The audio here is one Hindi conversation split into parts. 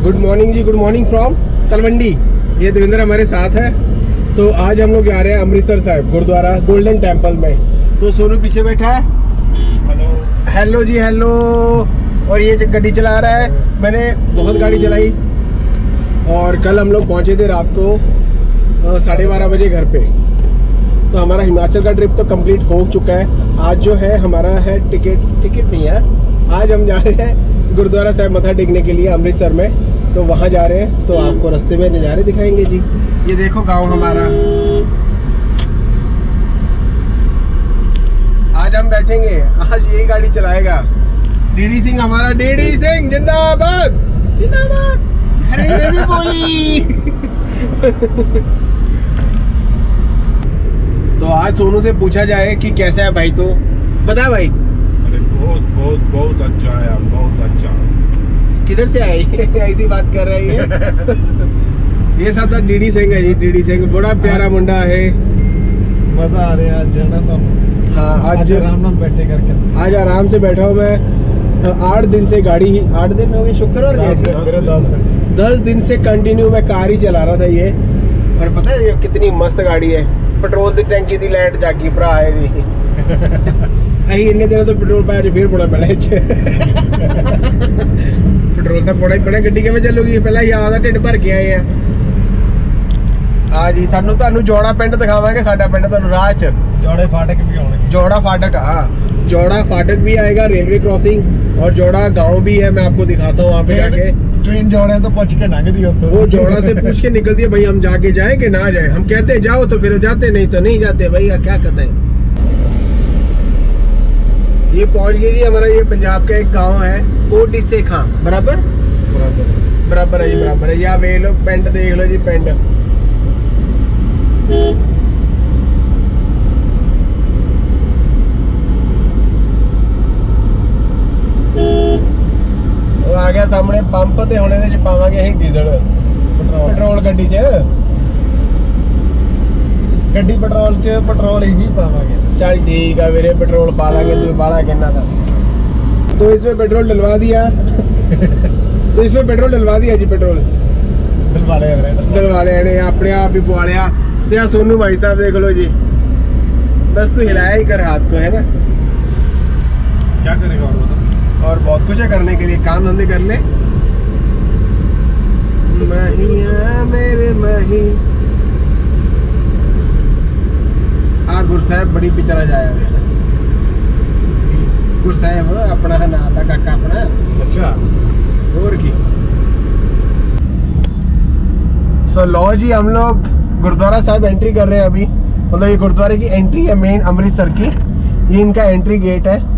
Good morning ji, good morning from Talwandi. ये देवेंद्र हमारे साथ है। तो आज हम लोग जा रहे हैं अमृतसर साहिब गुरुद्वारा गोल्डन टेम्पल में। तो सोनू पीछे बैठा है। Hello hello ji, hello. और ये गाड़ी चला रहा है। मैंने बहुत गाड़ी चलाई और कल हम लोग पहुंचे थे रात को 12:30 बजे घर पे। तो हमारा हिमाचल का ट्रिप तो कंप्लीट हो चुका है। आज जो है हमारा है टिकट नहीं यार, आज हम जा रहे हैं गुरुद्वारा साहिब मत्था टेकने के लिए अमृतसर में। तो वहाँ जा रहे हैं, तो आपको रास्ते में नज़ारे दिखाएंगे जी। ये देखो गांव हमारा। आज हम बैठेंगे, आज यही गाड़ी चलाएगा डीडी सिंह हमारा। डीडी सिंह जिंदाबाद जिंदाबाद। अरे भी बोली। तो आज सोनू से पूछा जाए कि कैसा है भाई, तो बता भाई। अरे बहुत बहुत बहुत अच्छा है, बहुत अच्छा। किधर से आए? ऐसी बात कर रही है। ये साथ डीडी सिंह है जी। डीडी सिंह बड़ा प्यारा मुंडा है। मजा आ रहा है आज जाना। तो हाँ, आज आराम नाम बैठे करके आज आराम से बैठा हूँ मैं। 8 दिन से गाड़ी ही 8 दिन हो गए, शुक्रवार मेरे 10 दिन से कंटिन्यू मैं कार ही चला रहा था ये। और पता है ये कितनी मस्त गाड़ी है। पेट्रोल की टैंकी की लाइट जागी भरा है दी। अही इन्ने दिन तो पेट्रोल पाया जो फिर बड़ा पड़ा पेट्रोल तो बड़ा ही पड़ा गड्डी किवें चलूगी। पहला याद है ढिड भर के आए हैं। आज ही सानू तुहानू जोड़ा पिंड दिखावांगे। साडा पिंड तुहानू राह च जोड़े फाटक भी होने। जोड़ा फाटक, हाँ जोड़ा फाटक भी आएगा, रेलवे क्रॉसिंग। और जोड़ा गांव भी है, मैं आपको दिखाता हूँ वहाँ पे जाके। ट्रेन जोड़े तो पूछ के लंघ दी होतो। वो जोड़ा से पूछ के निकलती है भाई, हम जाके जाए कि ना जाए। हम कहते जाओ तो फिर जाते, नहीं तो नहीं जाते भैया, क्या कहते हैं। ये पहुंच गई जी हमारा। ये पंजाब का एक गांव है कोटी से खां। बराबर बराबर है जी, बराबर है। या वे लो पिंड देख लो जी, पिंड। आ गया सामने पंप। ते हुण इहदे च पावांगे असीं डीजल पेट्रोल गड्डी च। गड्डी पेट्रोल ही पावांगे। चल ठीक है वीरे, पेट्रोल पा लेंगे। तू बाला कहना था। तो इसमें पेट्रोल डलवा दिया। तो इसमें पेट्रोल डलवा दिया जी। पेट्रोल डलवा लिया अपने आप ही पवा लिया। तो सोनू भाई साहब देख लो जी, बस तू हिलाया ही कर हाथ को, है ना। क्या करेगा और बहुत कुछ है करने के लिए, काम धंधे कर ले। महिया मेरे मही आ गुरसाहिब बड़ी पिक्चर आ जाया। गुरसाहिब अपना है नाल दा काका अपना। अच्छा और की। सो लो जी, हम लोग गुरुद्वारा साहिब एंट्री कर रहे हैं अभी। मतलब ये गुरुद्वारे की एंट्री है मेन अमृतसर की। ये इनका एंट्री गेट है।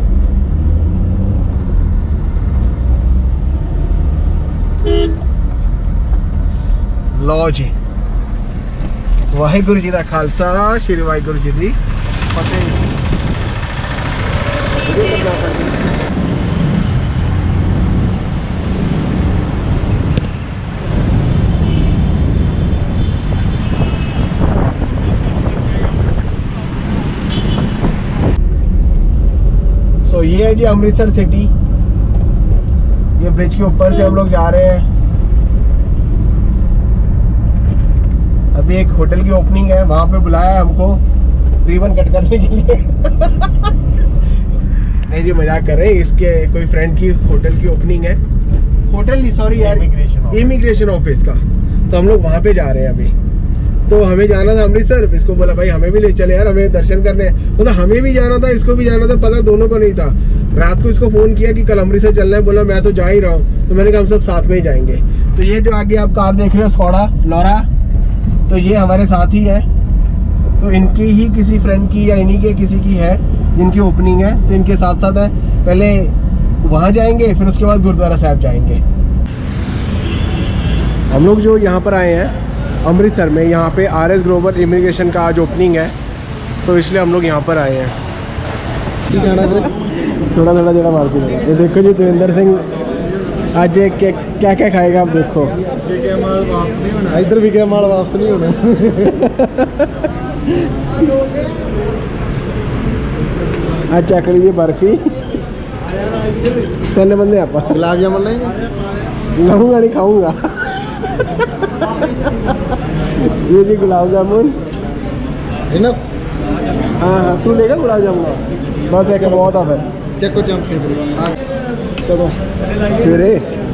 लो जी, वाहिगुरु जी का खालसा, श्री वाहिगुरु जी की फतेह। सो ये है जी अमृतसर सिटी। ये ब्रिज के ऊपर से हम लोग जा रहे हैं। अभी एक होटल की ओपनिंग है, वहां पे बुलाया है हमको रिबन कट करने के लिए। नहीं जी, मजाक कर रहे हैं। इसके कोई फ्रेंड की होटल की ओपनिंग है। होटल नहीं, सॉरी यार, इमिग्रेशन ऑफिस का। तो हम लोग वहां पे जा रहे हैं अभी। तो हमें जाना था अमृतसर। इसको बोला भाई हमें भी ले चले यार, हमें दर्शन करने हैं। मतलब हमें भी जाना था, इसको भी जाना था, पता दोनों को नहीं था। रात को इसको फोन किया कि कल अमृतसर चलना है। बोला मैं तो जा ही रहा हूँ। तो मैंने कहा हम सब साथ में ही जाएंगे। तो ये जो आगे आप कार देख रहे हो स्कोडा लोरा, तो ये हमारे साथ ही है। तो इनकी ही किसी फ्रेंड की या इन्हीं के किसी की है जिनकी ओपनिंग है। तो इनके साथ साथ है, पहले वहाँ जाएंगे, फिर उसके बाद गुरुद्वारा साहिब जाएंगे। हम लोग जो यहाँ पर आए हैं अमृतसर में, यहाँ पे RS ग्लोबल इमिग्रेशन का आज ओपनिंग है। तो इसलिए हम लोग यहाँ पर आए हैं। थोड़ा थोड़ा जरा मारती है। ये देखो जी देवेंद्र सिंह आज क्या क्या खाएगा आप देखो। इधर भी क्या माल वापस नहीं होना। आज चक लीजिए बर्फी। तीन बंदे आप गुलाब जामुन नहीं लूँगा नहीं खाऊंगा। ये जी गुलाब जामुन है ना। हाँ हाँ तू लेगा गुलाब जामुन बस एक बहुत है फिर चक्को चम चलो सवेरे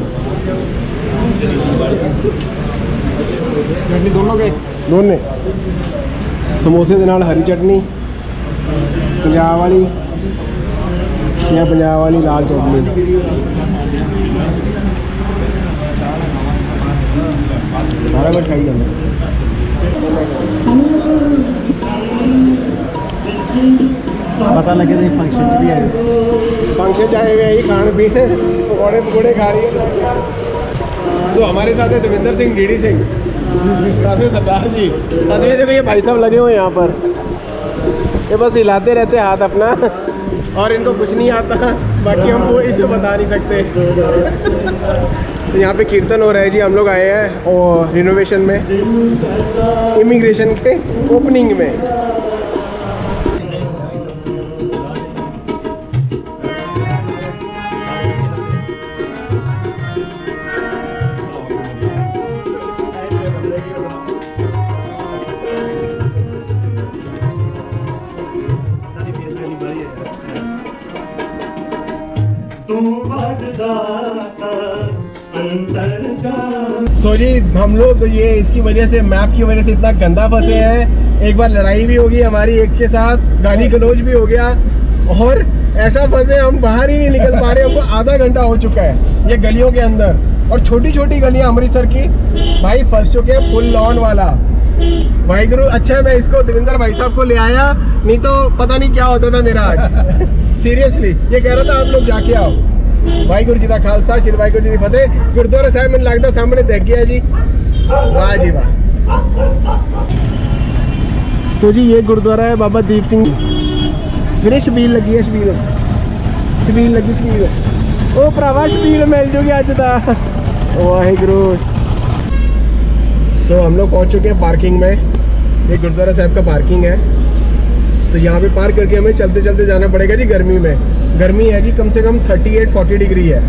चटनी दोनों के दोने समोसे के नाल हरी चटनी पंजाब वाली या पंजाब वाली लाल चटनी सारा कुछ खाई जाते पता लगे तो फंक्शन भी आए फंक्शन आए हुए ही खाने पीने पकौड़े पकौड़े खा रही है। सो हमारे साथ है देवेंद्र सिंह डीडी सिंह साथ में सरदार जी साथ में देखो ये भाई साहब लगे हुए हैं यहाँ पर ये बस हिलाते रहते हाथ अपना और इनको कुछ नहीं आता बाकी हम वो इसमें बता नहीं सकते। तो यहाँ पे कीर्तन हो रहा है जी हम लोग आए हैं और रिनोवेशन में इमिग्रेशन के ओपनिंग में। सो जी हम लोग ये इसकी वजह से मैप की वजह से इतना गंदा फंसे हैं। एक बार लड़ाई भी होगी हमारी एक के साथ गाली गलौज भी हो गया और ऐसा फंसे हम बाहर ही नहीं निकल पा रहे। हमको आधा घंटा हो चुका है ये गलियों के अंदर और छोटी छोटी गलियां अमृतसर की भाई फंस चुके हैं फुल लॉन वाला। भाई गुरु अच्छा मैं इसको देवेंद्र भाई साहब को ले आया नहीं तो पता नहीं क्या होता था मेरा आज। सीरियसली ये कह रहा था आप लोग जाके आओ। वाहिगुरू जी का खालसा श्री वाहिगुरू जी की फतेह। गुरुद्वारा साहब मैंने लगता सामने देख गया जी। वाह जी वाह। सो जी ये गुरुद्वारा है बाबा दीप सिंह मेरे शबील लगी है शबील लगी शबील ओ भरावा शबील मिल जूगी अज दा वाहिगुरू। सो हम लोग पहुंच चुके हैं पार्किंग में। ये गुरुद्वारा साहब का पार्किंग है तो यहाँ पे पार्क करके हमें चलते चलते जाना पड़ेगा जी। गर्मी में गर्मी है जी कम से कम 38-40 डिग्री है।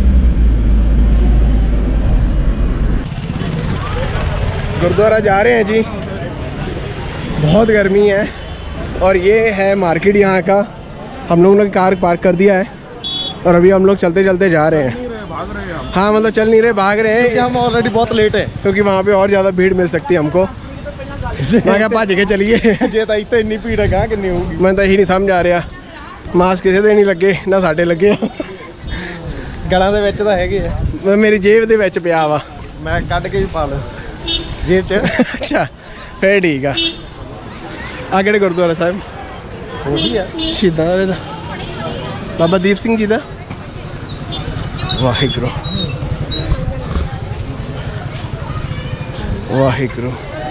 गुरुद्वारा जा रहे हैं जी बहुत गर्मी है और ये है मार्केट यहाँ का। हम लोगों ने कार पार्क कर दिया है और अभी हम लोग चलते चलते जा रहे हैं। हाँ मतलब चल नहीं रहे भाग रहे हैं हम ऑलरेडी बहुत लेट है क्योंकि वहाँ पे और ज़्यादा भीड़ मिल सकती है हमको। मैं क्या भज के चलिए जे ਤਾਂ ਇੱਥੇ ਇੰਨੀ ਭੀੜ ਹੈ ਕਿੰਨੀ ਹੋਊਗੀ। मैं तो यही नहीं समझ आ रहा मास्क किसी ਦੇ नहीं लगे ना साढ़े लगे ਗਲਾਂ ਦੇ ਵਿੱਚ ਤਾਂ ਹੈਗੇ ਆ मेरी जेब ਦੇ ਵਿੱਚ ਪਿਆ ਵਾ ਮੈਂ ਕੱਢ ਕੇ ਵੀ ਪਾ ਲ ਜੇਬ 'ਚ। अच्छा फिर ठीक है। आ किहड़े गुरुद्वारा साहब ਉਹੀ ਆ शहीदां दा बाबा दीप सिंह जी दा वाहिगुरू वाहिगुरू।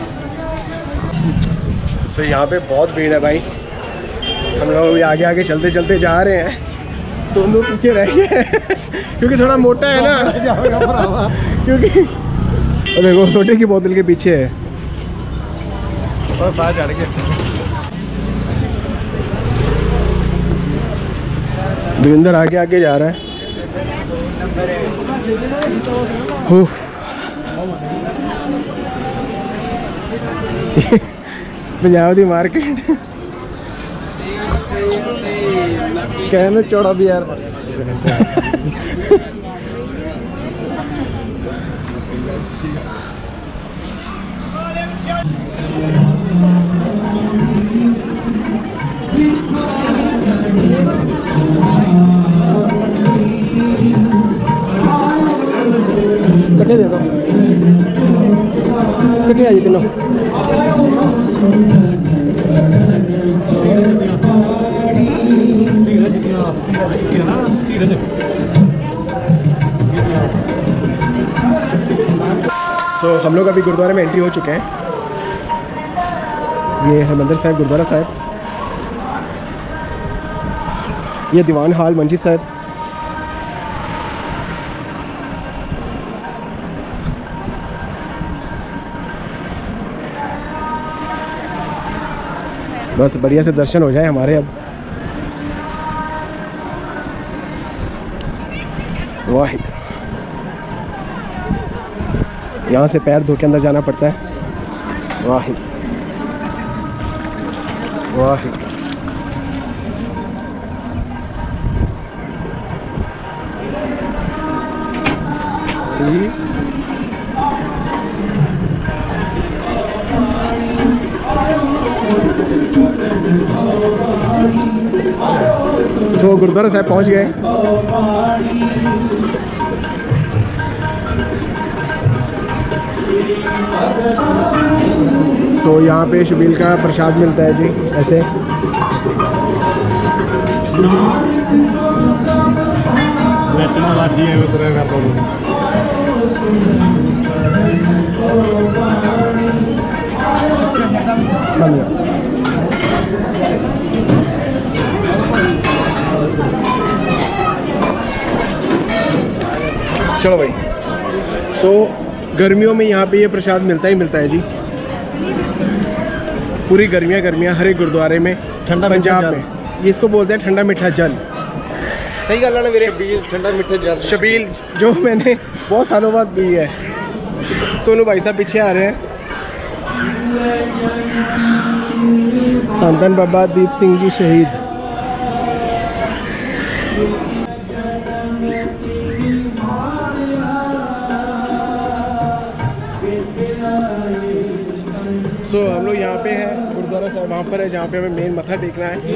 सो यहाँ पे बहुत भीड़ है भाई। हम लोग अभी आगे आगे चलते चलते जा रहे हैं दोनों पीछे रह गए क्योंकि थोड़ा मोटा है ना क्योंकि देखो सोटे की बोतल के पीछे है बस आ चढ़ गए। देवेंद्र आगे आगे जा रहा है। पंजाब दी मार्केट कहने चौड़ा भी यार कट्ठे दे दो कट्ठे आई तीनों। सो हम लोग अभी गुरुद्वारे में एंट्री हो चुके हैं। ये हरमंदिर साहिब गुरुद्वारा साहिब, ये दीवान हाल मंजी साहिब, बस बढ़िया से दर्शन हो जाए हमारे अब। वाह, यहाँ से पैर धो के अंदर जाना पड़ता है। वाह वाह। सो गुरुद्वारा साहब पहुंच गए। सो यहाँ पे शबील का प्रसाद मिलता है जी, ऐसे। चलो भाई। सो गर्मियों में यहाँ पे ये प्रसाद मिलता ही मिलता है जी। पूरी गर्मियाँ हर एक गुरुद्वारे में, ठंडा पंजाब में ये इसको बोलते हैं ठंडा मीठा जल। सही गल है ना मेरे? शबील, ठंडा मीठा जल। शबील जो मैंने बहुत सालों बाद पी है। सोनू भाई साहब पीछे आ रहे हैं। धन धन बाबा दीप सिंह जी शहीद। सो हम लोग यहाँ पे हैं, गुरुद्वारा साहब वहाँ पर है जहाँ पे हमें मेन मत्था टेकना है।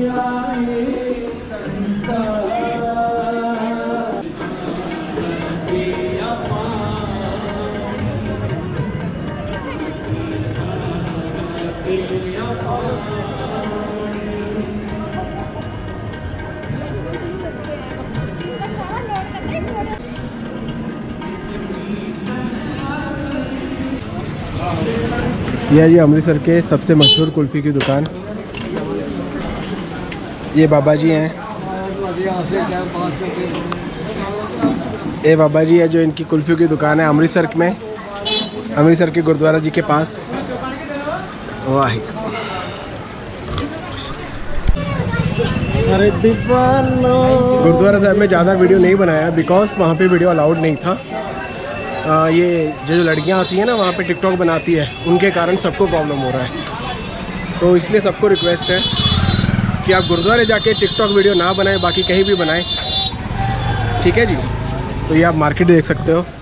यह जी अमृतसर के सबसे मशहूर कुल्फ़ी की दुकान। ये बाबा जी हैं, ये बाबा जी है जो इनकी कुल्फ़ी की दुकान है अमृतसर में, अमृतसर के गुरुद्वारा जी के पास। वाह। गुरुद्वारा साहब में ज़्यादा वीडियो नहीं बनाया बिकॉज वहाँ पे वीडियो अलाउड नहीं था। ये जो लड़कियाँ आती हैं ना वहाँ पे टिकटॉक बनाती है, उनके कारण सबको प्रॉब्लम हो रहा है। तो इसलिए सबको रिक्वेस्ट है कि आप गुरुद्वारे जाके टिकटॉक वीडियो ना बनाएं, बाकी कहीं भी बनाएं, ठीक है जी। तो ये आप मार्केट देख सकते हो।